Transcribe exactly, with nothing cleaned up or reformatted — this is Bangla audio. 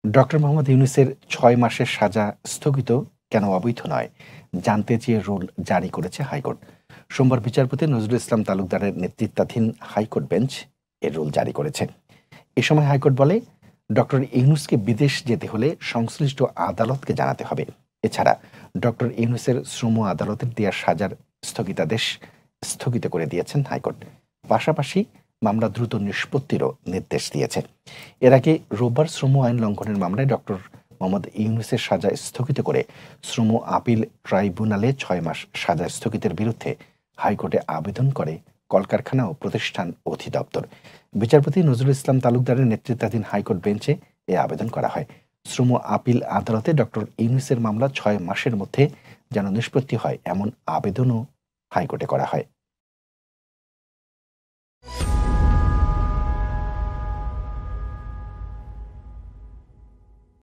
ডক্টর মোহাম্মদ ইউনূসের ছয় মাসের সাজা স্থগিত কেন অবৈধ নয় জানতে চেয়ে রুল জারি করেছে হাইকোর্ট। সোমবার বিচারপতি নজরুল ইসলাম তালুকদারের নেতৃত্বাধীন হাইকোর্ট বেঞ্চ এর রুল জারি করেছে। এ সময় হাইকোর্ট বলে, ডক্টর ইউনূসকে বিদেশ যেতে হলে সংশ্লিষ্ট আদালতকে জানাতে হবে। এছাড়া ডক্টর ইউনূসের শ্রম আদালতের দেয়া সাজার স্থগিতাদেশ স্থগিত করে দিয়েছেন হাইকোর্ট। পাশাপাশি মামলা দ্রুত নিষ্পত্তিরও নির্দেশ দিয়েছে। এর আগে রোববার শ্রম আইন লঙ্ঘনের মামলায় ডক্টর মোহাম্মদ ইউনূসের সাজা স্থগিত করে শ্রম আপিল ট্রাইব্যুনালে ছয় মাস সাজা স্থগিতের বিরুদ্ধে হাইকোর্টে আবেদন করে কলকারখানা ও প্রতিষ্ঠান অধিদপ্তর। বিচারপতি নজরুল ইসলাম তালুকদারের নেতৃত্বাধীন হাইকোর্ট বেঞ্চে এ আবেদন করা হয়। শ্রম আপিল আদালতে ডক্টর ইউনূসের মামলা ছয় মাসের মধ্যে যেন নিষ্পত্তি হয় এমন আবেদনও হাইকোর্টে করা হয়।